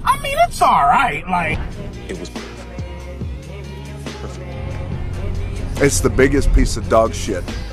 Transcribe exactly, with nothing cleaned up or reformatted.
I mean, it's all right. Like, It was perfect. It's the biggest piece of dog shit